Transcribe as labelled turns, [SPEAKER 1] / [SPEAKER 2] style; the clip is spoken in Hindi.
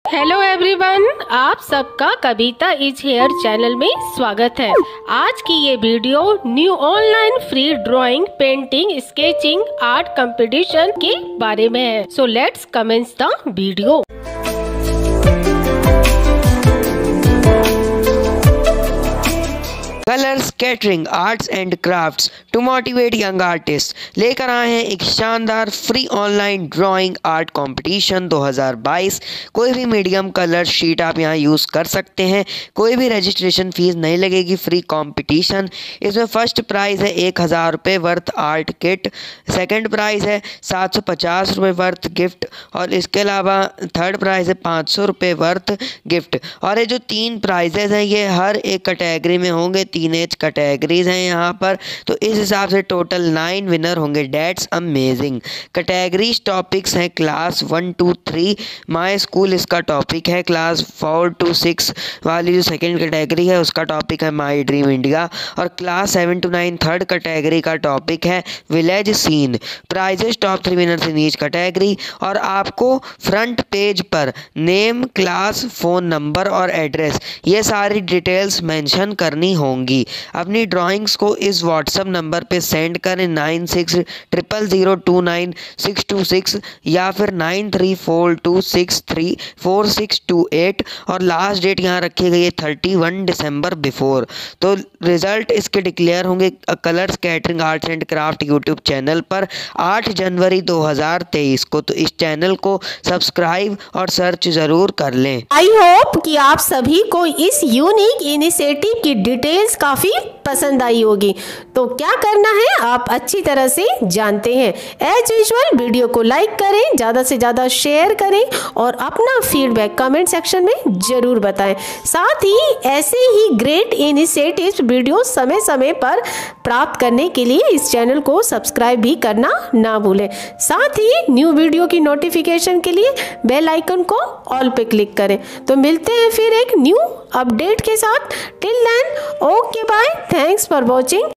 [SPEAKER 1] हेलो एवरीवन, आप सबका कविता इज हेयर चैनल में स्वागत है। आज की ये video new online free drawing, painting, sketching, art competition के बारे में है। So let's commence the video.
[SPEAKER 2] Colour scattering arts and crafts to motivate young artist लेकर आए हैं एक शानदार free online drawing art competition 2022। कोई भी मीडियम कलर शीट आप यहां यूज़ कर सकते हैं। कोई भी रजिस्ट्रेशन फीस नहीं लगेगी। Free competition. इसमें फर्स्ट प्राइज़ है 1000 रुपये worth art kit. Second prize है 750 रुपये वर्थ गिफ्ट और इसके अलावा थर्ड प्राइज़ है 500 रुपये वर्थ गिफ्ट। और ये जो 3 प्राइजेज़ हैं ये हर एक कैटेगरी में होंगे। 3 एज कैटेगरीज हैं यहाँ पर, तो इस हिसाब से टोटल 9 विनर होंगे। Dates amazing. कैटेगरीज टॉपिक्स हैं क्लास 1 to 3 माई स्कूल इसका टॉपिक है। क्लास 4 to 6 वाली जो सेकंड कैटेगरी है उसका टॉपिक है माई ड्रीम इंडिया। और क्लास 7 to 9 थर्ड कैटेगरी का टॉपिक है village scene. Prizes top 3 winners in each category. और आपको फ्रंट पेज पर नेम, क्लास, फ़ोन नंबर और एड्रेस ये सारी डिटेल्स मेंशन करनी होंगी। अपनी ड्राइंग्स को इस व्हाट्सएप नंबर पे सेंड करें 9600029626 या फिर 9342634628 और लास्ट डेट यहाँ रखी गई है 31 दिसंबर बिफोर। तो रिजल्ट इसके डिक्लेयर होंगे colour scattering arts and craft YouTube channel पर 8 जनवरी 2023 को। तो इस चैनल को सब्सक्राइब और सर्च ज़रूर कर लें।
[SPEAKER 1] आई होप कि आप सभी को इस यूनिक इनिशिएटिव की डिटेल्स काफी पसंद आई होगी। तो क्या करना है आप अच्छी तरह से जानते हैं। एज यूजुअल वीडियो को लाइक करें, ज़्यादा से ज़्यादा शेयर करें और अपना फीडबैक कमेंट सेक्शन में ज़रूर बताएं। साथ ही ऐसे ही ग्रेट इनिशिएटिव्स वीडियो समय समय पर प्राप्त करने के लिए इस चैनल को सब्सक्राइब भी करना ना भूलें। साथ ही न्यू वीडियो की नोटिफिकेशन के लिए बेल आइकन को ऑल पे क्लिक करें। तो मिलते हैं फिर एक न्यू अपडेट के साथ। Till then, okay bye, thanks for watching.